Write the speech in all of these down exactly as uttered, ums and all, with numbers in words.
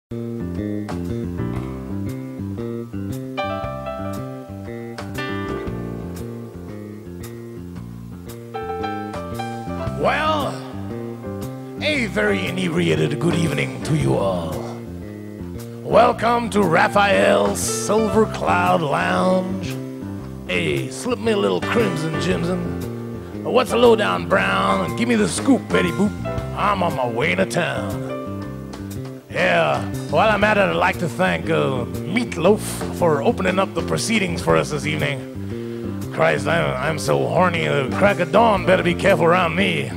Well, a very inebriated good evening to you all. Welcome to Raphael's Silver Cloud Lounge. Hey, slip me a little crimson, Jimson. What's a lowdown, Brown? Give me the scoop, Betty Boop. I'm on my way to town. Yeah, while I'm at it, I'd like to thank uh, Meatloaf for opening up the proceedings for us this evening. Christ, I'm, I'm so horny, the crack of dawn better be careful around me.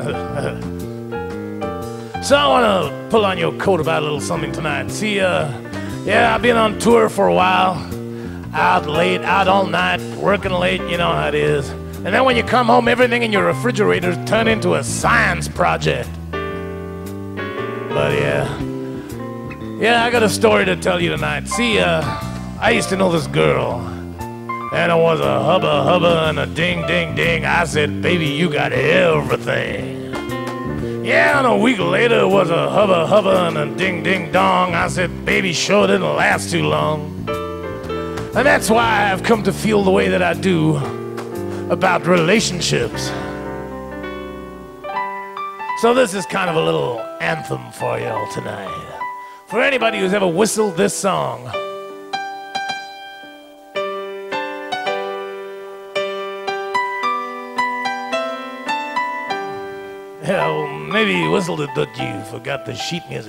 So I want to pull on your coat about a little something tonight. See, uh, yeah, I've been on tour for a while. Out late, out all night, working late, you know how it is. And then when you come home, everything in your refrigerator turns into a science project. But yeah, yeah, I got a story to tell you tonight. See, uh, I used to know this girl. And it was a hubba hubba and a ding ding ding. I said, baby, you got everything. Yeah, and a week later it was a hubba hubba and a ding ding dong. I said, baby, sure didn't last too long. And that's why I've come to feel the way that I do about relationships. So this is kind of a little anthem for y'all tonight. For anybody who's ever whistled this song. Yeah, well, maybe you whistled it, but you forgot the sheet music.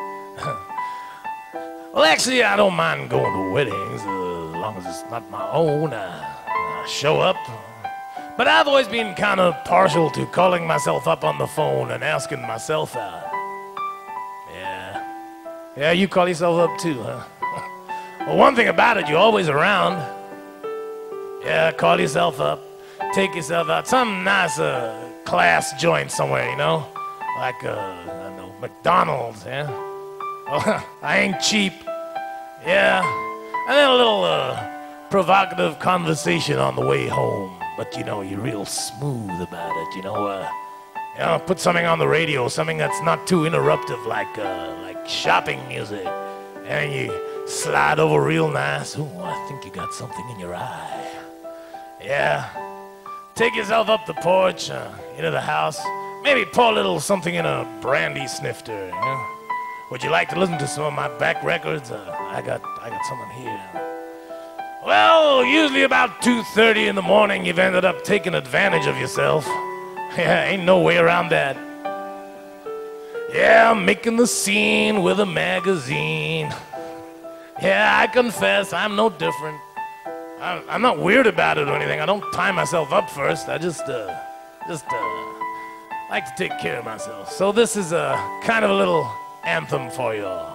Well, actually, I don't mind going to weddings, uh, as long as it's not my own. I, I show up. But I've always been kind of partial to calling myself up on the phone and asking myself out. Yeah. Yeah, you call yourself up too, huh? Well, one thing about it, you're always around. Yeah, call yourself up. Take yourself out. Some nice uh, class joint somewhere, you know? Like, uh, I don't know, McDonald's, yeah? Well, I ain't cheap. Yeah. And then a little uh, provocative conversation on the way home. But, you know, you're real smooth about it, you know? Uh, you know, put something on the radio, something that's not too interruptive, like, uh, like shopping music. And you slide over real nice. Ooh, I think you got something in your eye. Yeah. Take yourself up the porch, uh, into the house. Maybe pour a little something in a brandy snifter, you know? Would you like to listen to some of my back records? Uh, I got, I got someone here. Well, usually about two thirty in the morning, you've ended up taking advantage of yourself. Yeah, ain't no way around that. Yeah, I'm making the scene with a magazine. Yeah, I confess, I'm no different. I'm, I'm not weird about it or anything. I don't tie myself up first. I just, uh, just, uh, like to take care of myself. So this is a kind of a little anthem for y'all.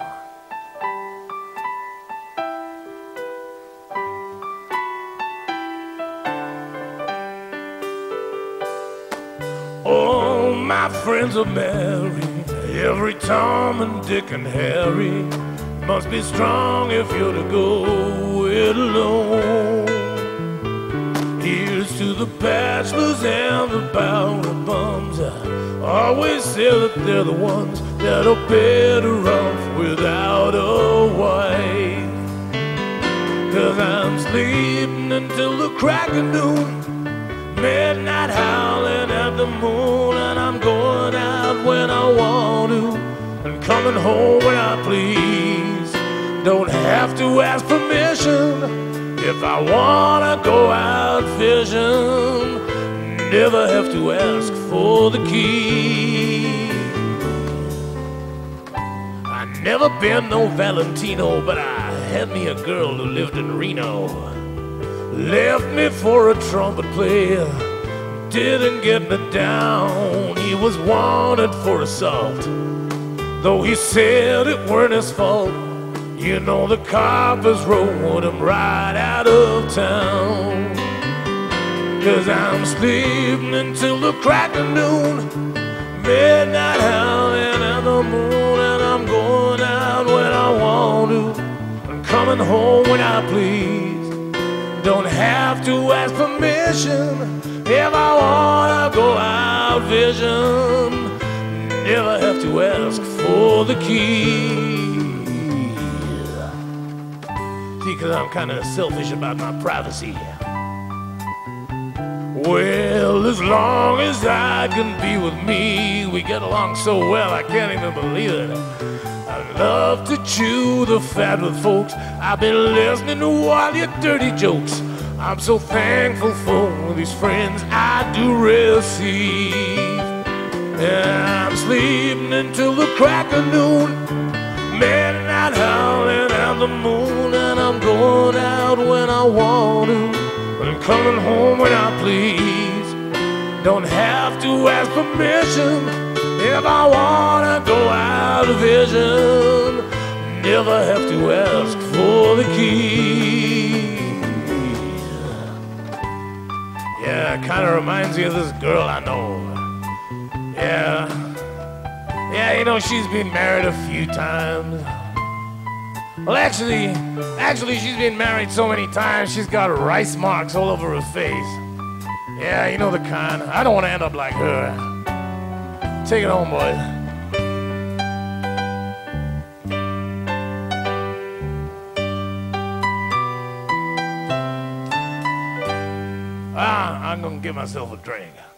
Oh, my friends are merry, every Tom and Dick and Harry. Must be strong if you're to go it alone. Here's to the bachelors and the powder bums. I always say that they're the ones that are better off without a wife. Cause I'm sleeping until the crack of noon, midnight howling at the moon, and I'm going out when I want to and coming home when I please. Don't have to ask permission if I wanna go out fishing. Never have to ask for the key. I never been no Valentino, but I had me a girl who lived in Reno. Left me for a trumpet player, didn't get me down. He was wanted for assault, though he said it weren't his fault. You know the coppers rode him right out of town. Cause I'm sleeping until the crack of noon, midnight howling at the moon, and I'm going out when I want to and coming home when I please. Don't have to ask permission if I wanna go out fishing. Never have to ask for the key. because I'm kind of selfish about my privacy. Well, as long as I can be with me, we get along so well I can't even believe it. I love to chew the fat with folks. I've been listening to all your dirty jokes. I'm so thankful for these friends I do receive. Yeah, I'm sleeping until the crack of noon, midnight howling at the moon, and I'm going out when I want to, and coming home when I please. Don't have to ask permission if I wanna go out of vision. Never have to ask for the key. Yeah, kinda reminds me of this girl I know. Yeah, yeah, you know, she's been married a few times. Well, actually, actually, she's been married so many times, she's got rice marks all over her face. Yeah, you know the kind. I don't want to end up like her. Take it home, boys. Ah, I'm gonna give myself a drink.